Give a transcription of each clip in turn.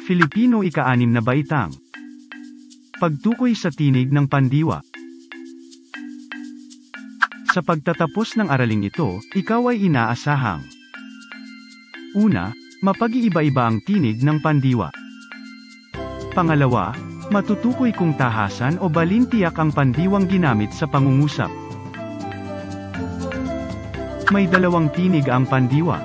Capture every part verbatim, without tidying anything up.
Filipino ika-anim na baitang. Pagtukoy sa tinig ng pandiwa. Sa pagtatapos ng araling ito, ikaw ay inaasahang: una, mapag-iiba-iba ang tinig ng pandiwa. Pangalawa, matutukoy kung tahasan o balintiyak ang pandiwang ginamit sa pangungusap. May dalawang tinig ang pandiwa.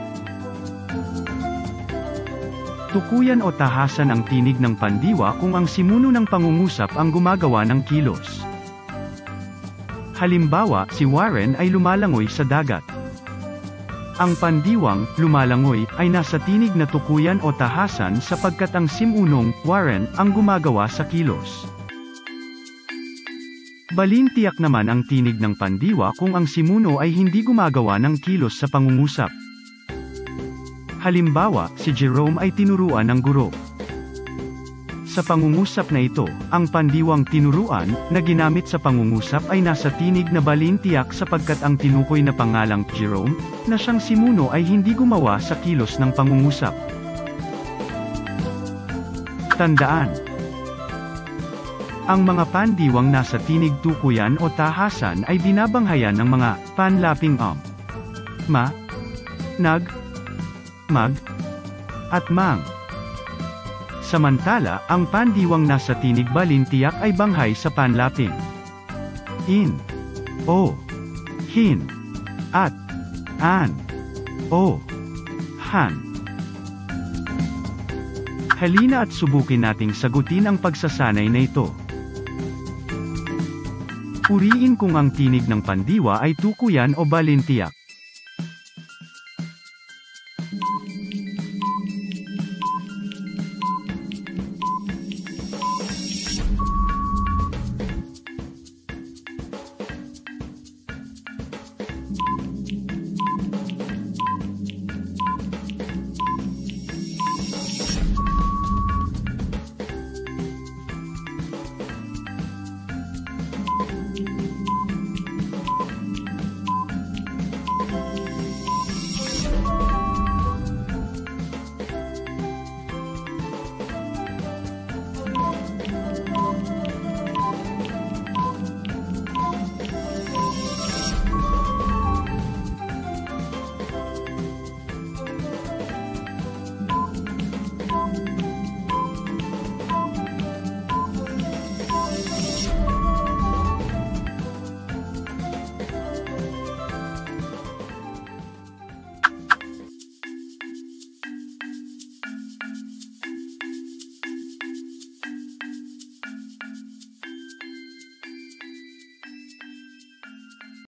Tukuyan o tahasan ang tinig ng pandiwa kung ang simuno ng pangungusap ang gumagawa ng kilos. Halimbawa, si Warren ay lumalangoy sa dagat. Ang pandiwang, lumalangoy, ay nasa tinig na tukuyan o tahasan sapagkat ang simunong, Warren, ang gumagawa sa kilos. Balintiyak naman ang tinig ng pandiwa kung ang simuno ay hindi gumagawa ng kilos sa pangungusap. Halimbawa, si Jerome ay tinuruan ng guro. Sa pangungusap na ito, ang pandiwang tinuruan, na ginamit sa pangungusap ay nasa tinig na balintiyak sapagkat ang tinukoy na pangalang Jerome, na siyang simuno ay hindi gumawa sa kilos ng pangungusap. Tandaan: ang mga pandiwang nasa tinig tukuyan o tahasan ay binabanghayan ng mga panlaping um, ma, nag, mag, at mang. Samantala, ang pandiwang nasa tinig balintiyak ay banghay sa panlaping in, o, hin, at an, o, han. Halina at subukin nating sagutin ang pagsasanay na ito. Puriin kung ang tinig ng pandiwa ay tukuyan o balintiyak.